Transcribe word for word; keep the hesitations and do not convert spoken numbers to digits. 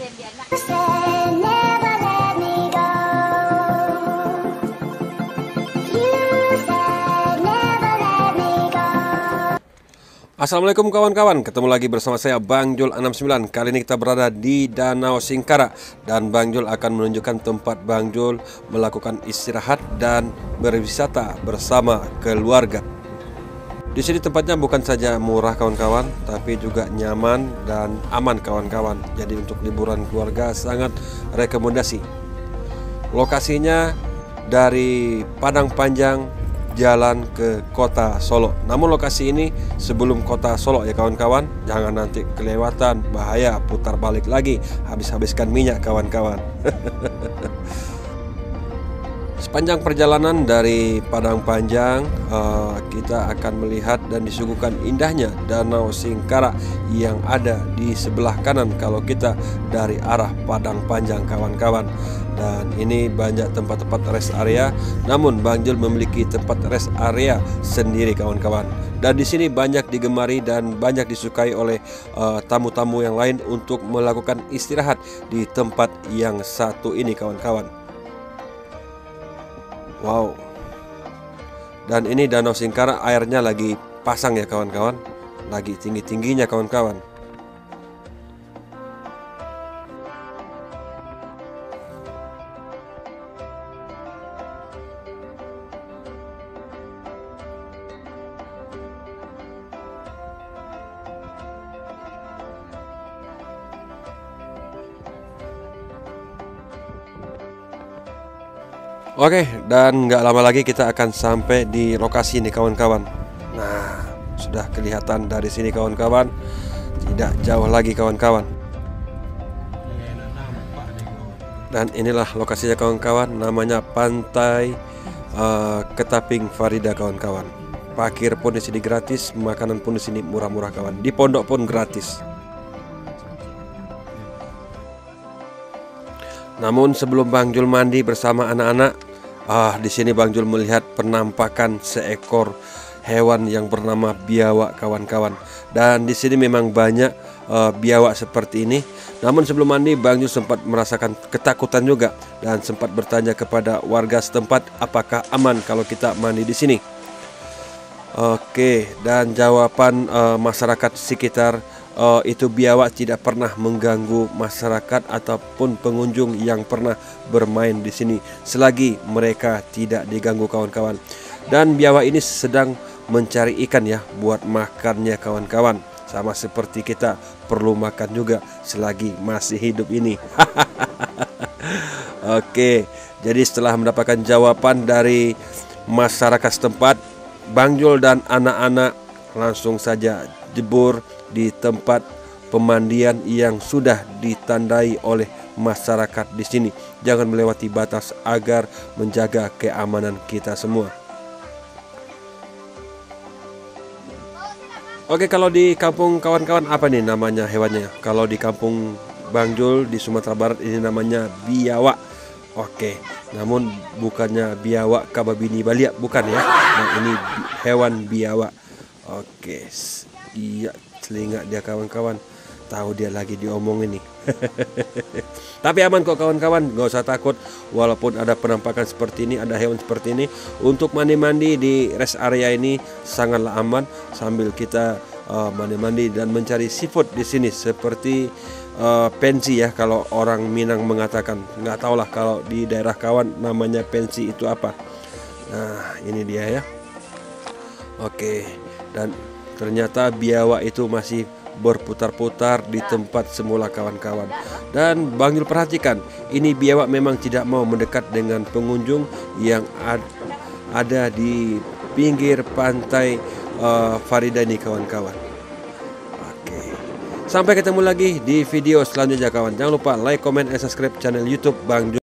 Assalamualaikum kawan-kawan, ketemu lagi bersama saya Bang Jul enam sembilan. Kali ini kita berada di Danau Singkara dan Bang Jul akan menunjukkan tempat Bang Jul melakukan istirahat dan berwisata bersama keluarga. Di sini tempatnya bukan saja murah kawan-kawan, tapi juga nyaman dan aman kawan-kawan. Jadi untuk liburan keluarga sangat rekomendasi. Lokasinya dari Padang Panjang jalan ke kota Solo. Namun lokasi ini sebelum kota Solo ya kawan-kawan. Jangan nanti kelewatan, bahaya, putar balik lagi, habis-habiskan minyak kawan-kawan. Sepanjang perjalanan dari Padang Panjang, uh, kita akan melihat dan disuguhkan indahnya Danau Singkara yang ada di sebelah kanan kalau kita dari arah Padang Panjang kawan-kawan. Dan ini banyak tempat-tempat rest area, namun Bang Jul memiliki tempat rest area sendiri kawan-kawan. Dan di sini banyak digemari dan banyak disukai oleh tamu-tamu uh, yang lain untuk melakukan istirahat di tempat yang satu ini kawan-kawan. Wow. Dan ini Danau Singkara airnya lagi pasang ya kawan-kawan. Lagi tinggi-tingginya kawan-kawan. Oke, dan nggak lama lagi kita akan sampai di lokasi ini kawan-kawan. Nah, sudah kelihatan dari sini kawan-kawan. Tidak jauh lagi kawan-kawan. Dan inilah lokasinya kawan-kawan. Namanya Pantai uh, Ketaping Farida kawan-kawan. Parkir pun di sini gratis, makanan pun di sini murah-murah kawan. Di pondok pun gratis. Namun sebelum Bang Jul mandi bersama anak-anak, ah di sini Bang Jul melihat penampakan seekor hewan yang bernama biawak kawan-kawan. Dan di sini memang banyak uh, biawak seperti ini. Namun sebelum mandi Bang Jul sempat merasakan ketakutan juga dan sempat bertanya kepada warga setempat apakah aman kalau kita mandi di sini. Oke, dan jawaban uh, masyarakat sekitar, Uh, itu biawak tidak pernah mengganggu masyarakat ataupun pengunjung yang pernah bermain di sini selagi mereka tidak diganggu kawan-kawan. Dan biawak ini sedang mencari ikan ya buat makannya kawan-kawan. Sama seperti kita perlu makan juga selagi masih hidup ini. Oke, jadi setelah mendapatkan jawaban dari masyarakat setempat, Bang Jul dan anak-anak langsung saja jebur di tempat pemandian yang sudah ditandai oleh masyarakat di sini. Jangan melewati batas agar menjaga keamanan kita semua. Oke, kalau di kampung kawan-kawan apa nih namanya hewannya? Kalau di kampung Bang Jul di Sumatera Barat ini namanya biawak. Oke, namun bukannya biawak kababini Balia, bukan ya. Nah, ini hewan biawak. Oke, iya, telinga dia kawan-kawan. Tahu dia lagi diomongin nih. Tapi aman kok kawan-kawan, gak usah takut. Walaupun ada penampakan seperti ini, ada hewan seperti ini, untuk mandi-mandi di rest area ini sangatlah aman. Sambil kita mandi-mandi uh, dan mencari seafood di sini seperti uh, pensi ya, kalau orang Minang mengatakan. Nggak tahulah kalau di daerah kawan namanya pensi itu apa. Nah, ini dia ya. Oke, dan ternyata biawak itu masih berputar-putar di tempat semula kawan-kawan. Dan Bang Jul perhatikan, ini biawak memang tidak mau mendekat dengan pengunjung yang ad ada di pinggir pantai uh, Farida ini kawan-kawan. Oke, sampai ketemu lagi di video selanjutnya kawan. Jangan lupa like, comment, and subscribe channel YouTube Bang Jul.